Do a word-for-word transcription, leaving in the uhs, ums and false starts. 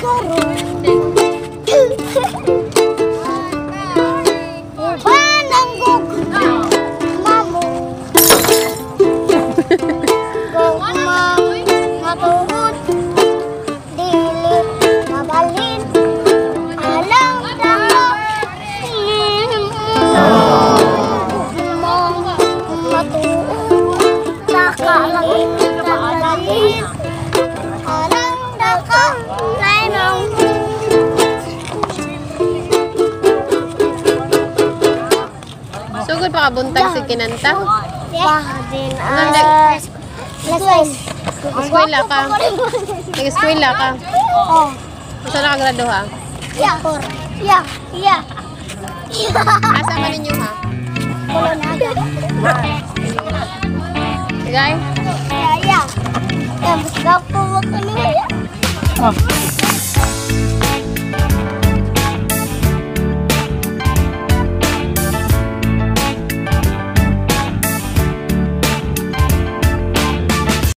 Sugod pa kabuntag si kinanta. Din Nag- Lesson. Eskwela ka. Nag-eskwela ka. Oh. Saan nakagrado ha? Yeah. Yeah. Yeah. Asa man ninyo ha? Colonada. Guys? Yeah, yeah. Yeah, mas gapo mo kami. Ah.